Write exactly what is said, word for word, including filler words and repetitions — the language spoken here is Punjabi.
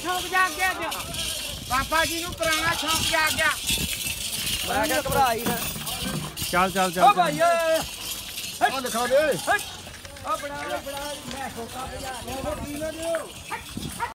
ਸ਼ੌਕ ਜਾਗ ਗਿਆ ਅੱਜ ਪਾਪਾ ਜੀ ਨੂੰ ਪੁਰਾਣਾ ਸ਼ੌਕ ਜਾਗ ਗਿਆ ਮੈਂ ਕਿਹਾ ਘਬਰਾ ਹੀ ਨਾ ਚੱਲ ਚੱਲ ਚੱਲ ਓ ਭਾਈ ਓਏ ਆ ਲਿਖਾ ਦੇ ਓ ਬਣਾ ਬਣਾ ਮੈਂ ਹੋਕਾ ਭਜਾ